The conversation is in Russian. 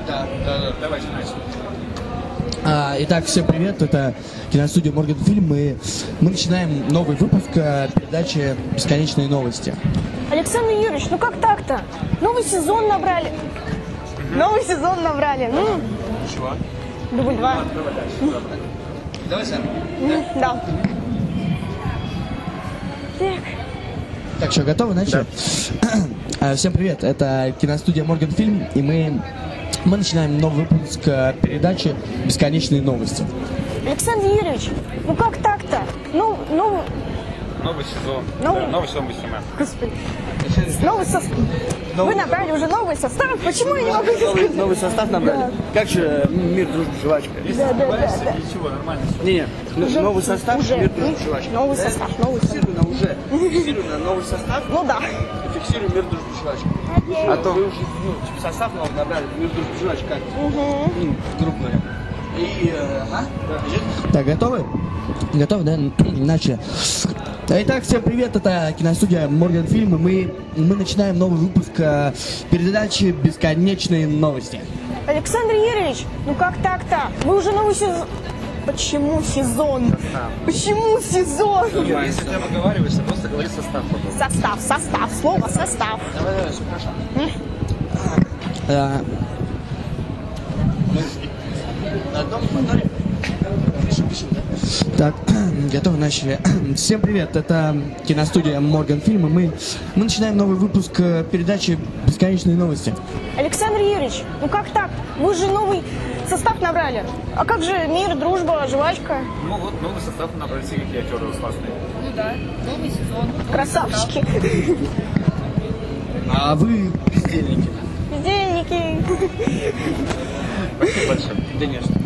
Да. Давайте начнем. Итак, всем привет, это киностудия Morgan Film, и мы начинаем новый выпуск передачи «Бесконечные новости». Александр Юрьевич, ну как так-то? Новый сезон набрали. Новый сезон набрали. Чего? Дубль 2. Давай сами. Да. Так, что, готовы? Начали? Да. Всем привет, это киностудия Morgan Film, и мы начинаем новый выпуск передачи «Бесконечные новости». Александр Юрьевич, ну как так-то? Новый сезон. Новый? Да, новый сезон мы снимаем. Господи. Новый состав. Вы набрали уже новый состав? Почему я не могу сказать? Новый состав набрали? Да. Как же мир, дружба, жвачка? Да. Ничего, нормально. Не, новый состав, уже. мир, дружба, жвачка. Новый состав, новый состав. Фиксируй на новый состав. Ну да. Фиксируй мир, дружба, жвачка. А то вы уже состав новый набрали, мир, дружба, жвачка. Как? Грубо говоря. И, Так, готовы? Готовы, да? Начали. Итак, всем привет, это киностудия Morgan Film, и мы начинаем новый выпуск передачи «Бесконечные новости». Александр Юрьевич, ну как так-то? Вы уже новый сезон... Почему сезон? Почему сезон? Если ты обговариваешься, просто говори состав. Состав, слово состав. Давай, все хорошо. на одном моторе. Пишем, да? Так, готовы, начали. Всем привет, это киностудия Morgan Film, и мы начинаем новый выпуск передачи «Бесконечные новости». Александр Юрьевич, ну как так? Вы же новый состав набрали. А как же мир, дружба, жвачка? Ну вот, новый состав набрали все какие актеры классные. Ну да, новый сезон. Красавчики. А вы бездельники. Бездельники. Спасибо большое. Да нет.